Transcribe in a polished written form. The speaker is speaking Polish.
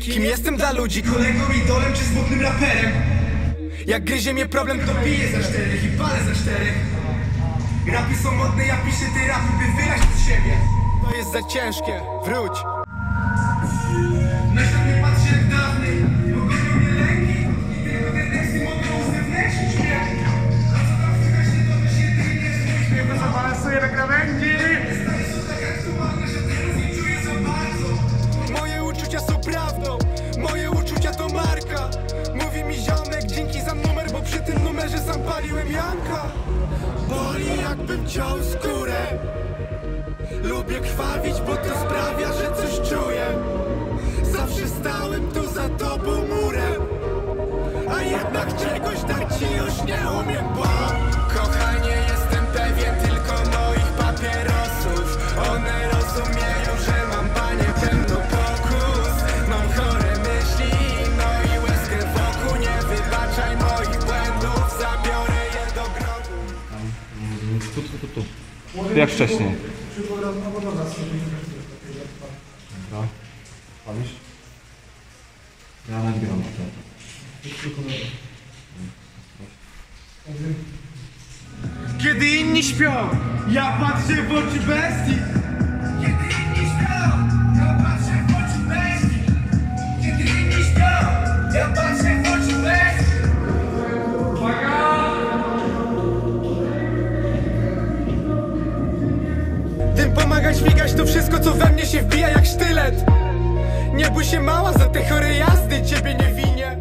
Kim jestem dla ludzi? Kolegą, idolem czy smutnym raperem? Jak gryzie mnie problem, To piję za czterech i palę za czterech. Rapy są modne, ja piszę te rapy, by wyrazić siebie. to jest za ciężkie, wróć. Na świat nie patrzę jak dawny, pogonią mnie lęki. I tylko te teksty mogą uzewnętrznić mnie. A co tam słychać, nie dowiesz jedynie swój śmiew. To zabalansuje na krawędzi. Stary są tak aktualne, że teraz nie czuję za bardzo. Moje uczucia są prawdą, moje uczucia to marka. Mówi mi ziomek, dzięki za numer, bo przy tym numerze sam paliłem Janka. Boli jakbym ciął skórę. Lubię krwawić, bo to sprawia, że coś czuję. Zawsze stałem tu za tobą murem, a jednak czegoś dać ci już nie umiem, bo kochanie, jestem pewien tylko moich papierosów. One rozumieją, że mam panie pełno pokus. Mam chore myśli, no i łezkę wokół. Nie wybaczaj moich błędów, zabiorę je do grobu. Tu. Jak wcześniej. Dobra. Palisz? Ja nabieram to. Kiedy inni śpią, ja patrzę w oczy bestii. Kiedy inni śpią, ja patrzę w oczy bestii. Kiedy inni śpią, ja patrzę w oczy bestii. Tym pomaga dźwigać to wszystko, co we mnie się wbija jak sztylet. Nie bój się mała, za te chore jazdy ciebie nie winię.